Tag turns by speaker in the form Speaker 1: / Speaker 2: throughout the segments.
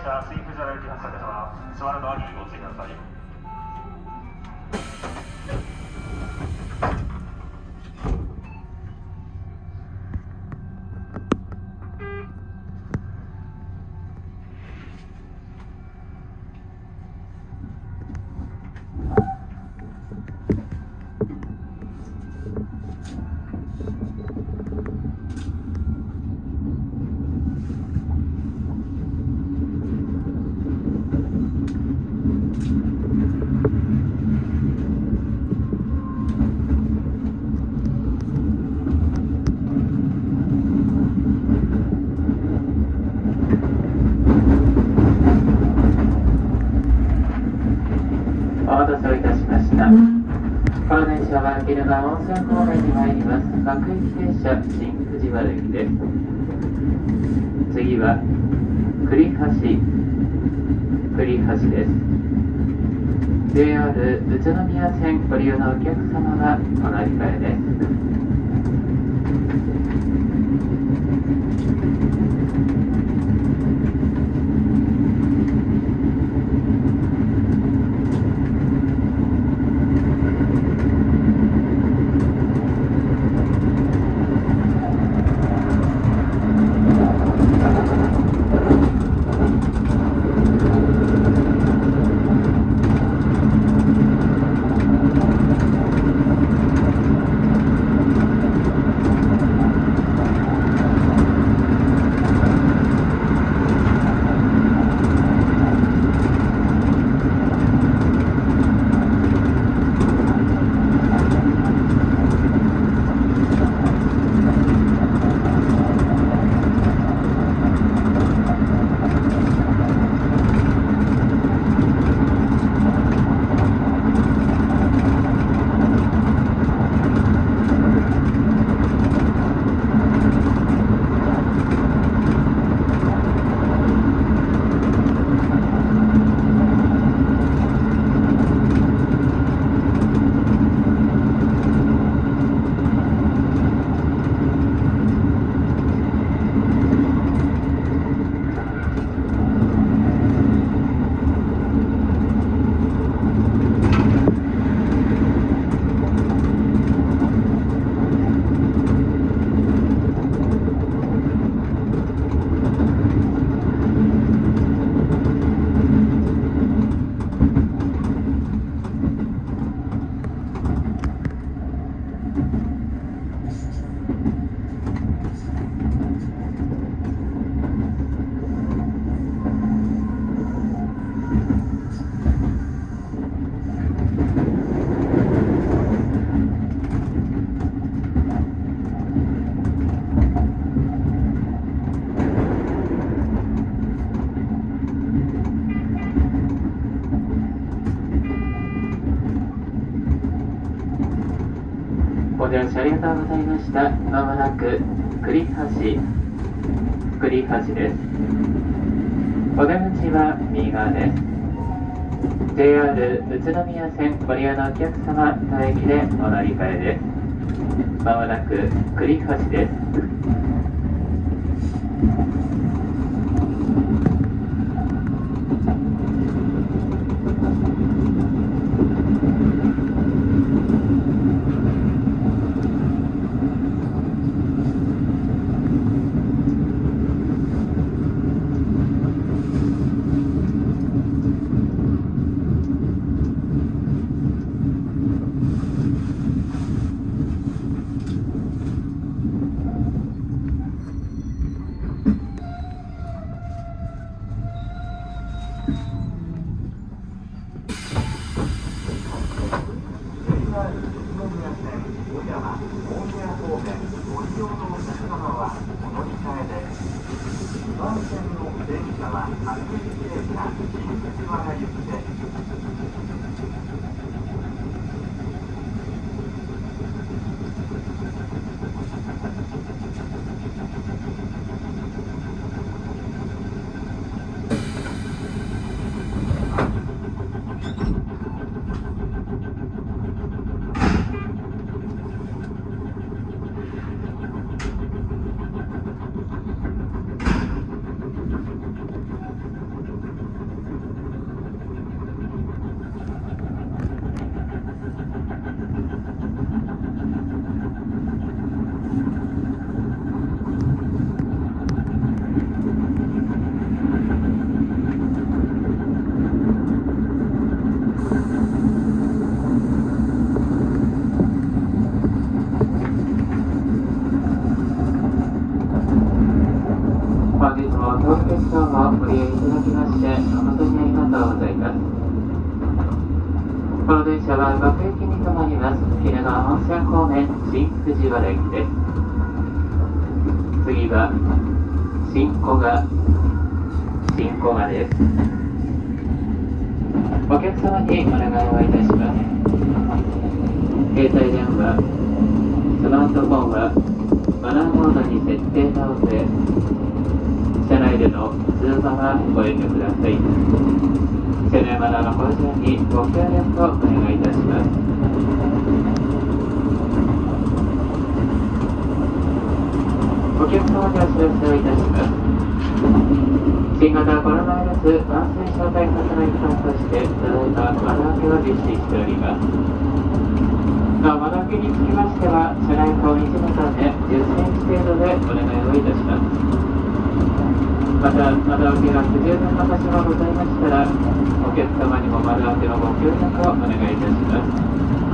Speaker 1: 車新藤原行き発車ですが、座る側にご注意ください。
Speaker 2: この電車は昼間温泉方面に参ります各駅停車新藤原駅です。次は栗橋です。 JR 宇都宮線ご利用のお客様はお乗り換えです。ご乗車ありがとうございました。まもなく栗橋です。お出口は右側です。 JR 宇都宮線ご利用のお客様、当駅でお乗り換えです。まもなく栗橋です。 ご利用いただきまして誠にありがとうございます。この電車は各駅に停まります鬼怒川温泉方面新藤原駅です。次は新古賀です。お客様にお願いをいたします。携帯電話、スマートフォンはマナーモードに設定の上、車内での通話はご遠慮ください。車内マナーの向上にご協力をお願いいたします。お客様にお知らせをいたします。新型コロナウイルス感染症対策の一環として、ただいま窓開けを実施しております。窓開けにつきましては、車内保維持のため10センチ程度でお願いをいたします。また、窓開けが不十分な場所がございましたら、お客様にも窓開けのご協力をお願いいたします。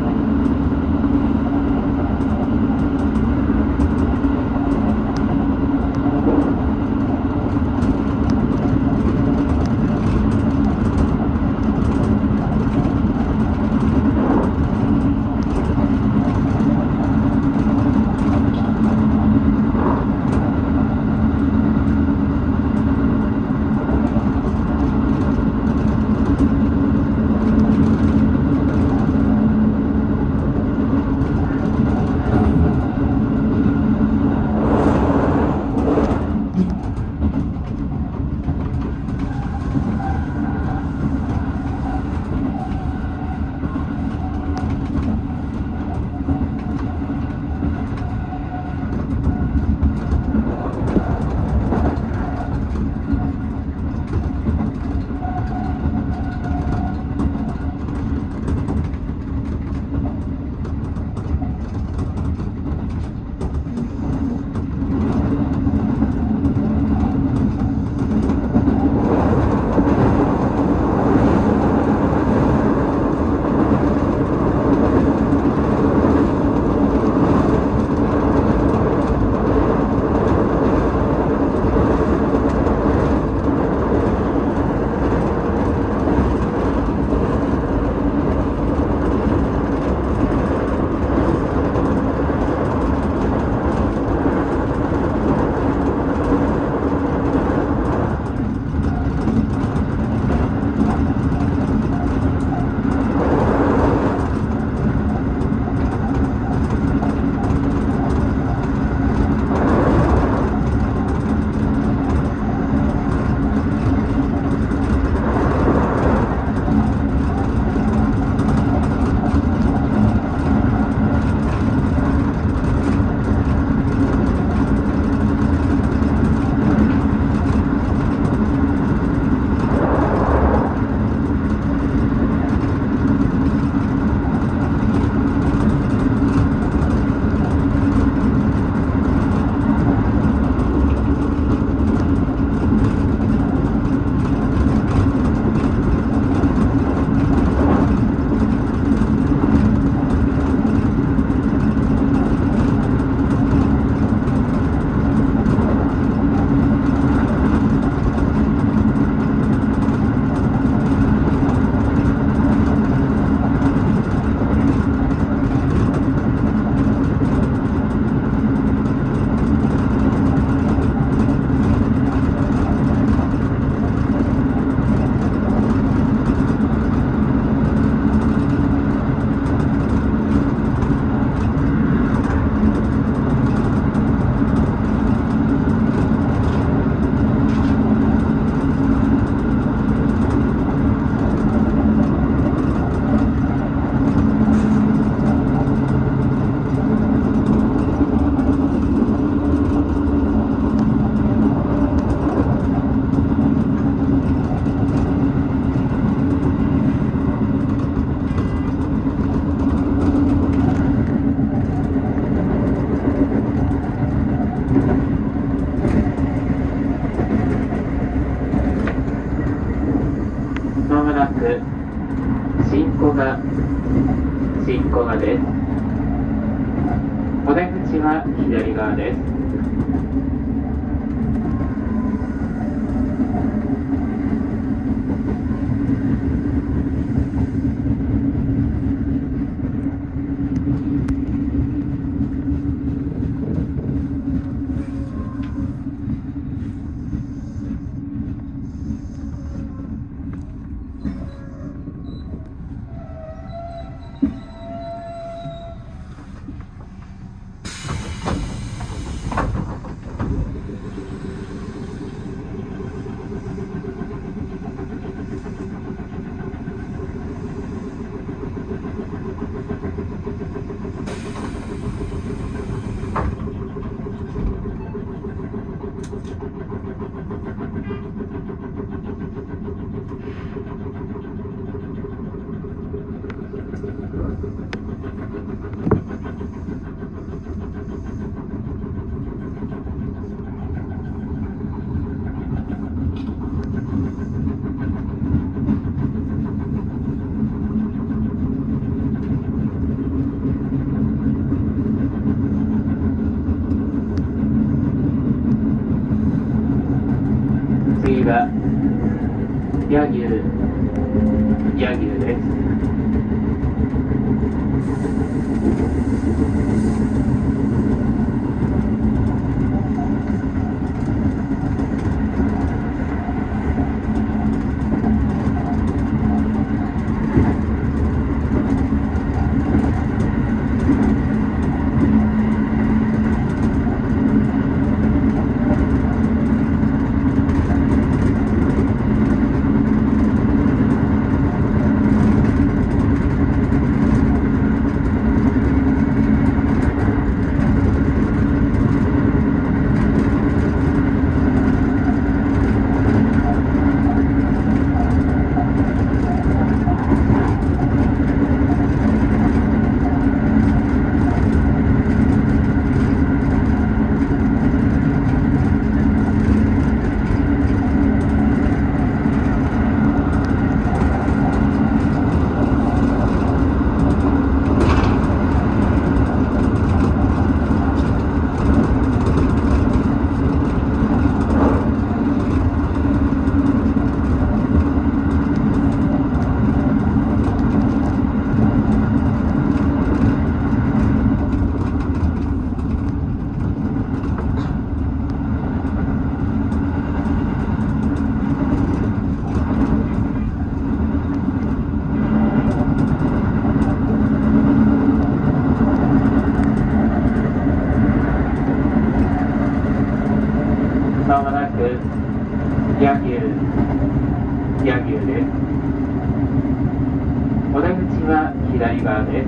Speaker 2: 新古賀です。お出口は左側です。 柳生です。まもなく柳生です。お出口は左側です。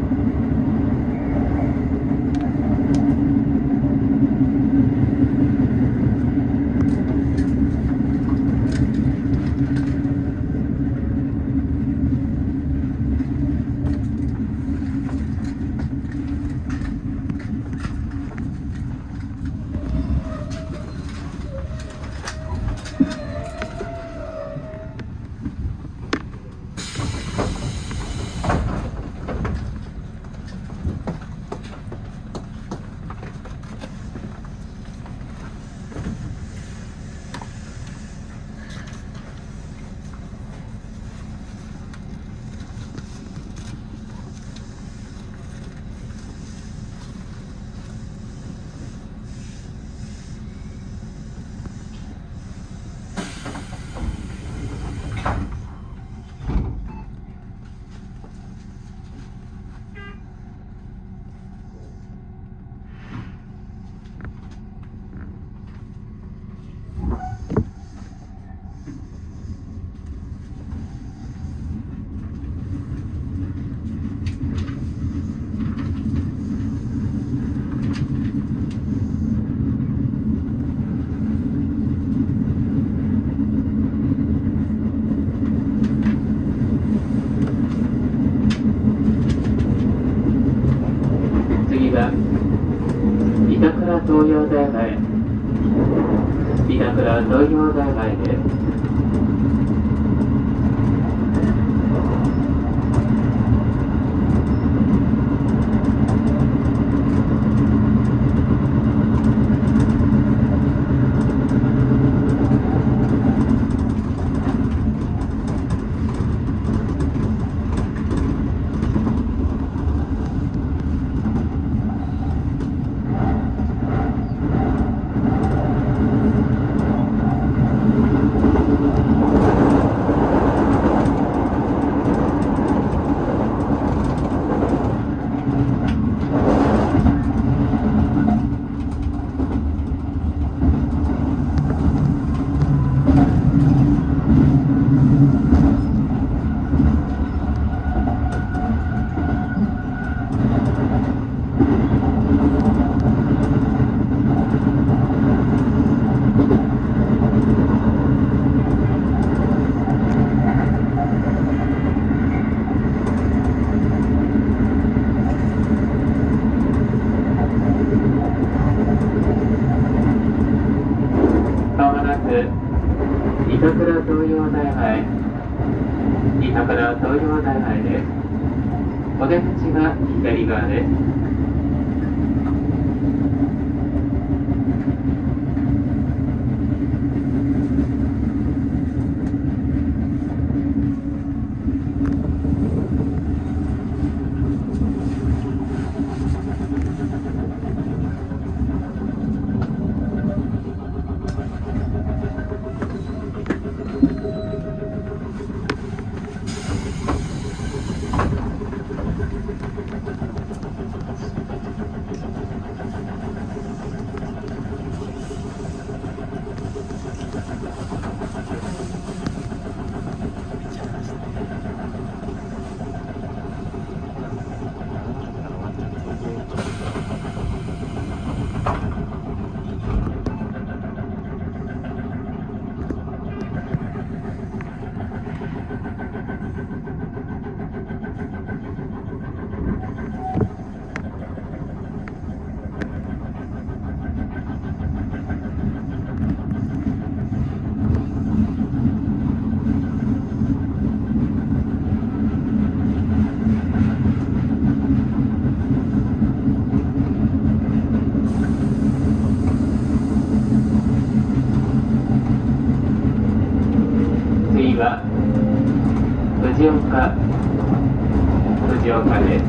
Speaker 2: 板倉東洋大前、板倉東洋大前です。板倉東洋大前、板倉東洋大前です。お出口は左側です。 は藤岡です。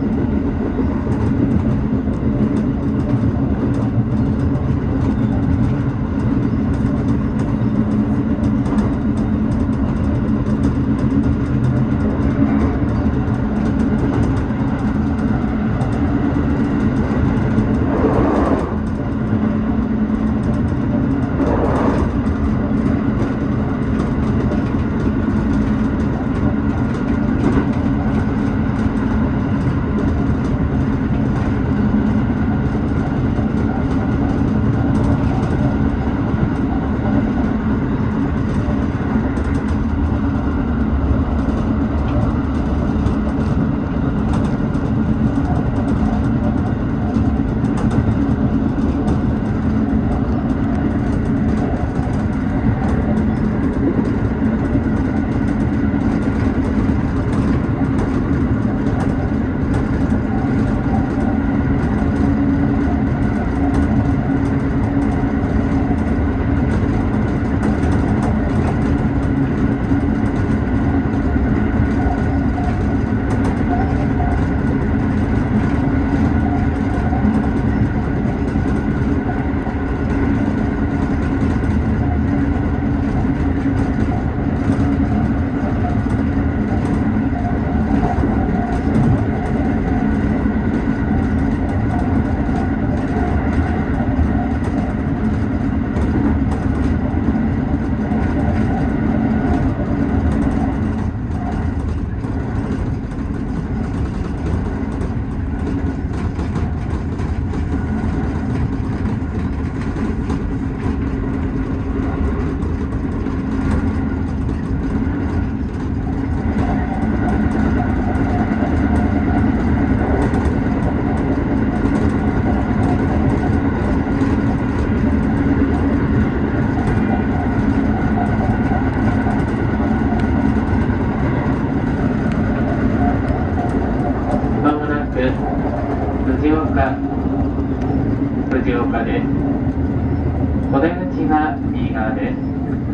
Speaker 2: 藤岡です。お出口は右側です。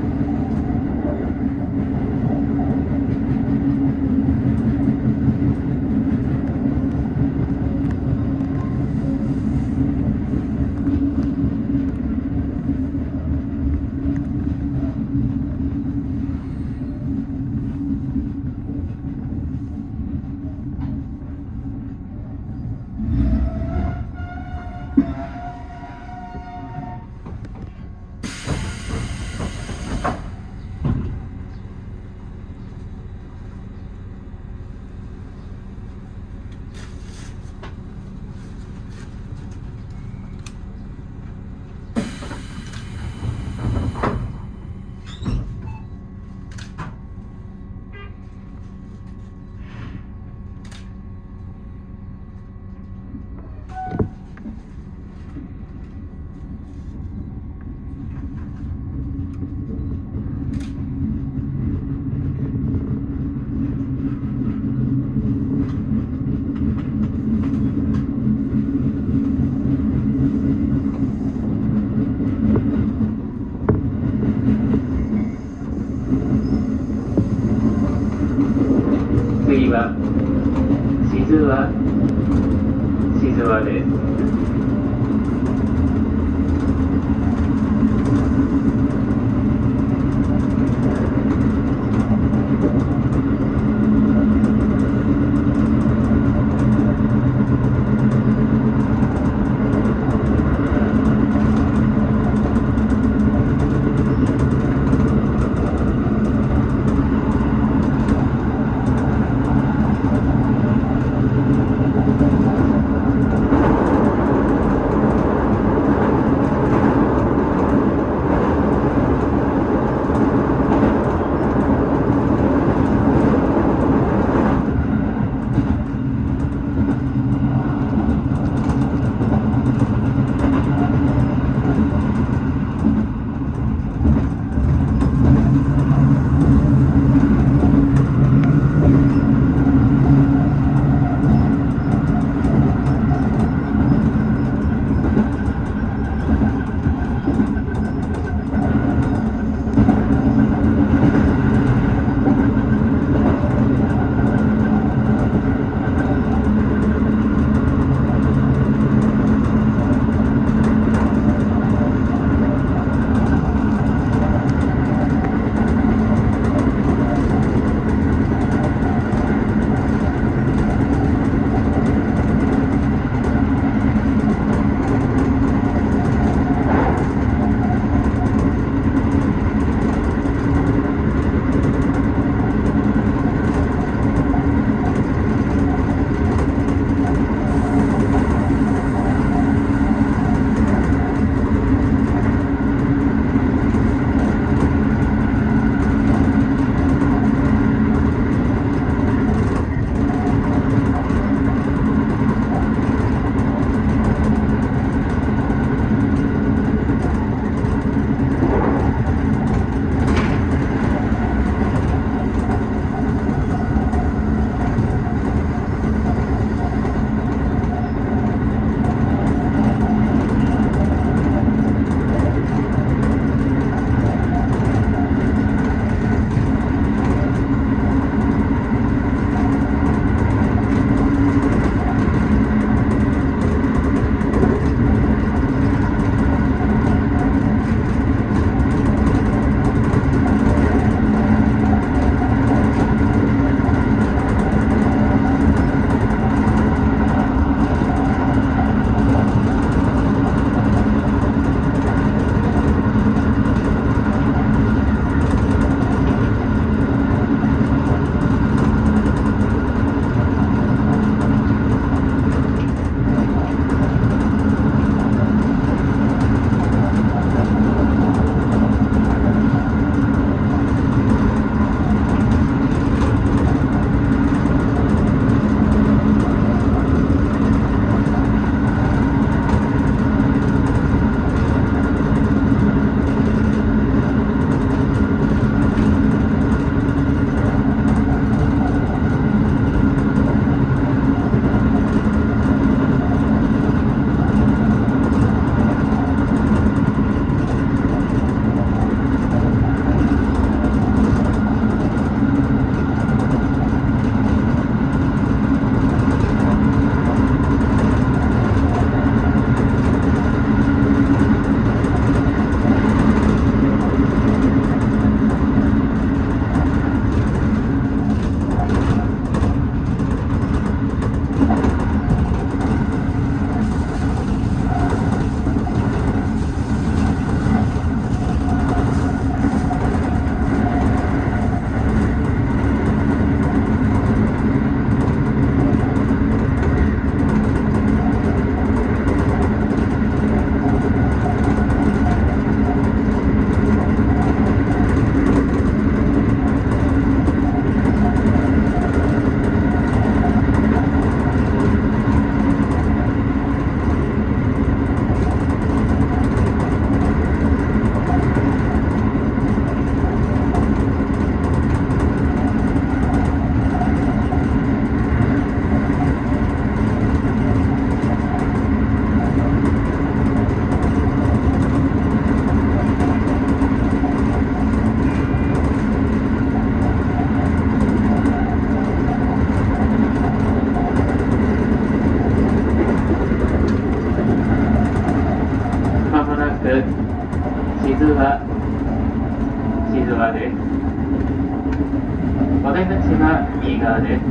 Speaker 2: 次は静和です。 お出口は右側です。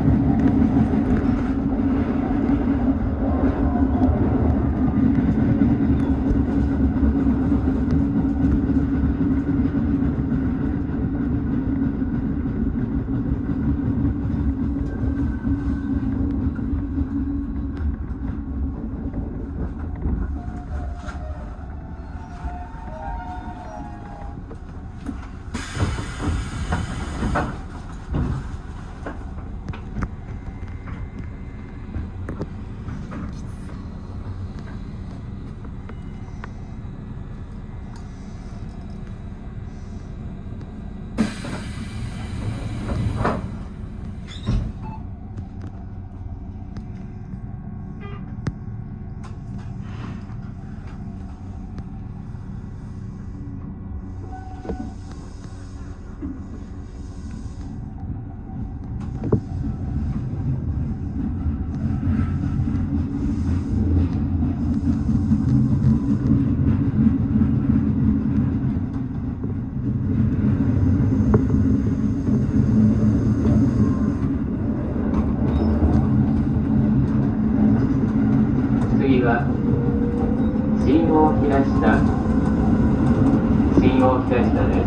Speaker 2: 次は新大平下です。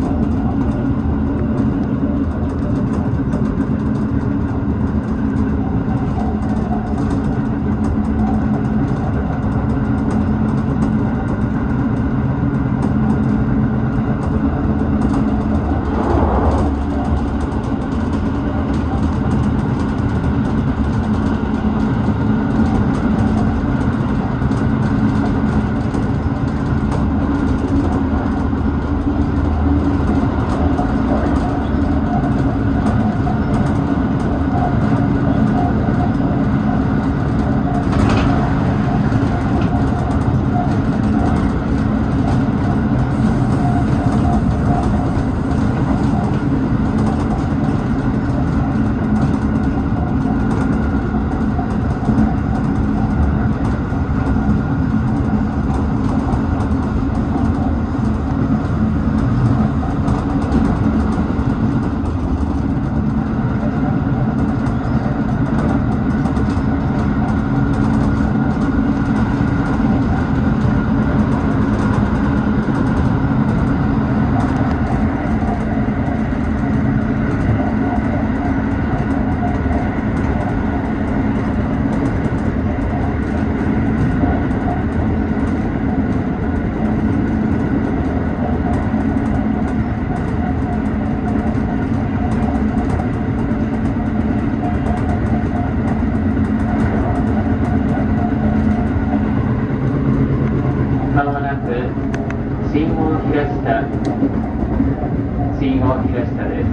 Speaker 2: 信号東下です。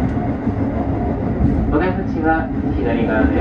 Speaker 2: お出口は左側です。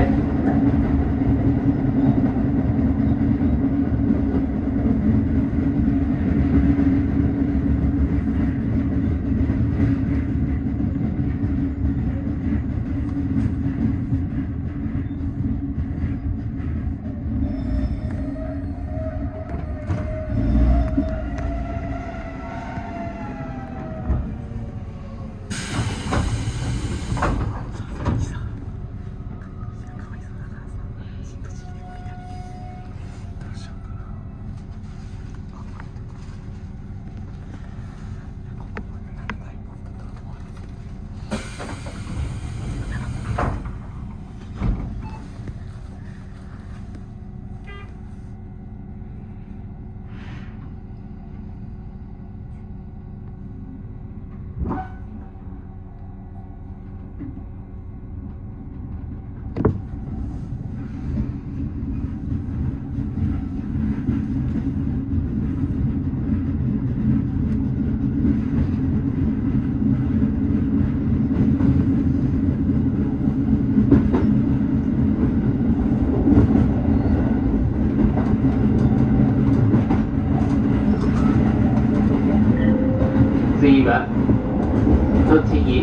Speaker 2: 次は栃木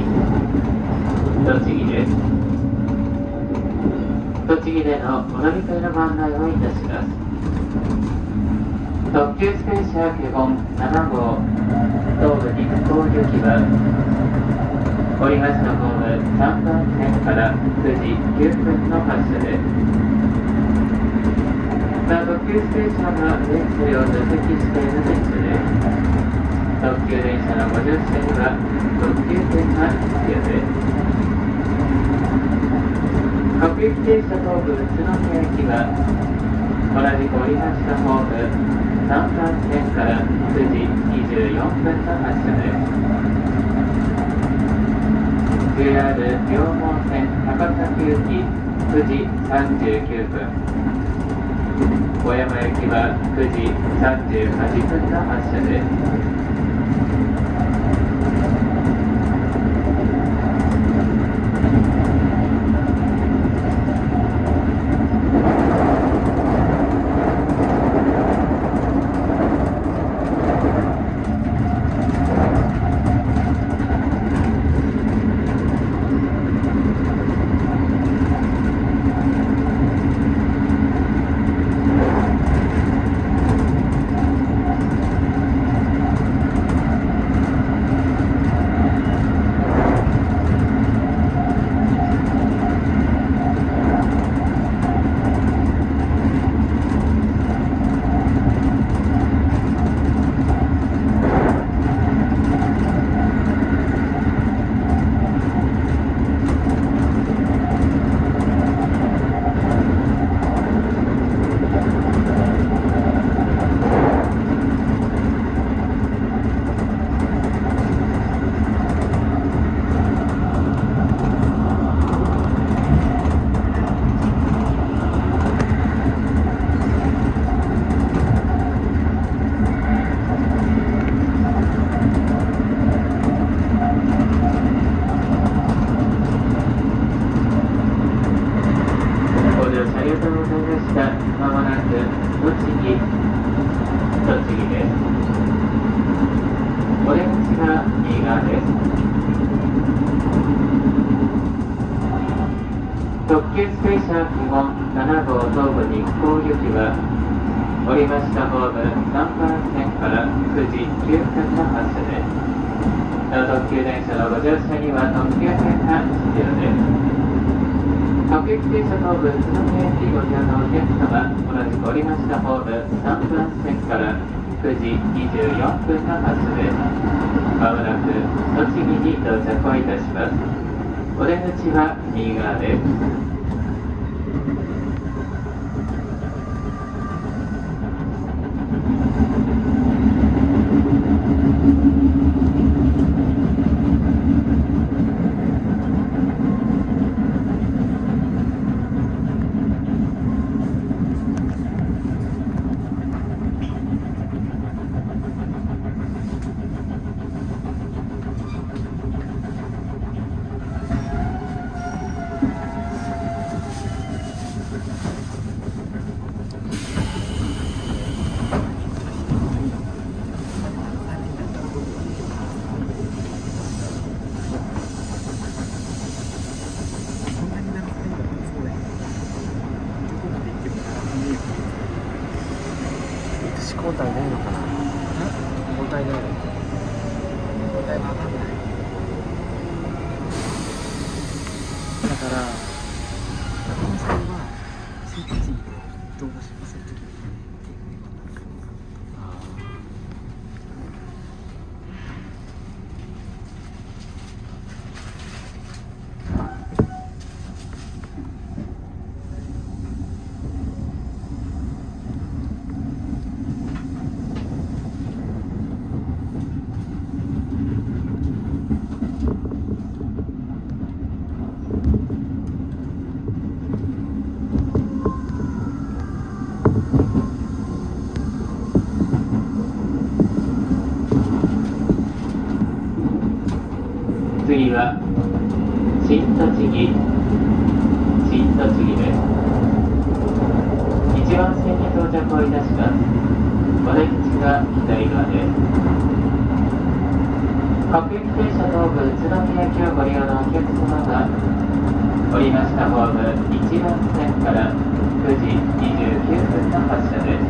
Speaker 2: です。栃木でのお乗り換えのご案内をいたします。特急スペーシア華厳7号東武日光行きはお降りましたホーム3番線から9時9分の発車です。さあ、特急ステーションは全車両座席指定の列車です。特急電車のご乗車には特急券が必要です。各駅停車東武宇都宮駅は同じく降りましたホーム3番線から9時24分の発車です。JR 両毛線高崎行き9時39分、小山行きは9時38分の発車です。特急ステーション基本7号東武日光行きは降りましたホーム3番線から9時9分の発車です。特急電車のご乗車には特急券が必要です。各駅停車東武宇都宮駅ご利用のお客様、同じく降りましたホーム3番線から9時24分の発車です。まもなく栃木に到着をいたします。お出口は右側です。
Speaker 3: 交代ないのかな。交代ないのか。交代は分かんない。だから中野さんは聖地で動画しまするときに
Speaker 2: 次は新栃木です。1番線に到着をいたします。お出口が左側です。各駅停車東武宇都宮駅をご利用のお客様は降りましたホーム1番線から9時29分の発車です。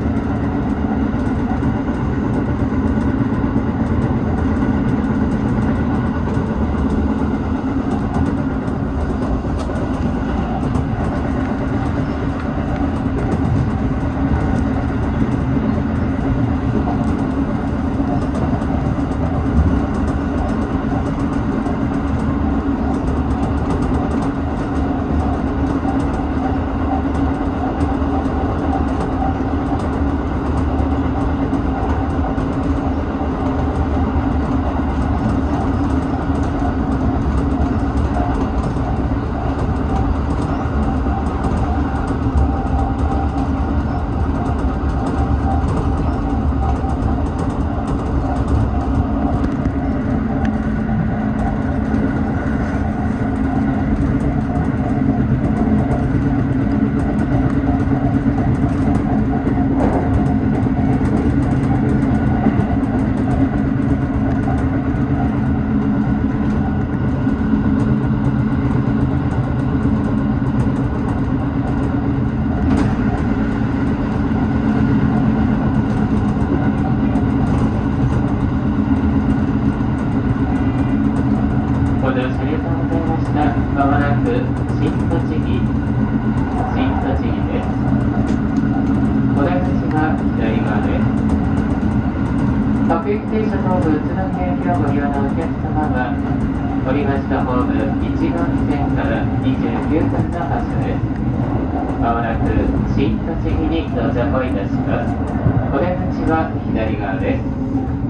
Speaker 2: ご乗車ありがとうございました。まもなく新栃木です。お出口は左側です。各駅停車ホーム宇都宮駅をご利用のお客様は、降りましたホーム1号線から29分の発車です。まもなく新栃木に到着いたします。お出口は左側です。